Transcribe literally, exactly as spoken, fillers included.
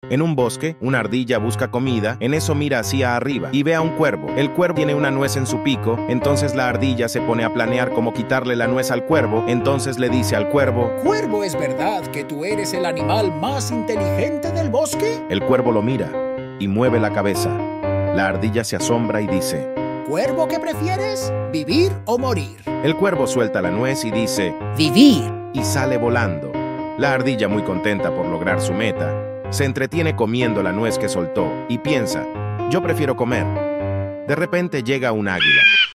En un bosque, una ardilla busca comida, en eso mira hacia arriba y ve a un cuervo. El cuervo tiene una nuez en su pico, entonces la ardilla se pone a planear cómo quitarle la nuez al cuervo, entonces le dice al cuervo: Cuervo, ¿es verdad que tú eres el animal más inteligente del bosque? El cuervo lo mira y mueve la cabeza. La ardilla se asombra y dice: Cuervo, ¿qué prefieres? ¿Vivir o morir? El cuervo suelta la nuez y dice: Vivir. Y sale volando. La ardilla, muy contenta por lograr su meta, se entretiene comiendo la nuez que soltó y piensa: yo prefiero comer. De repente llega un águila.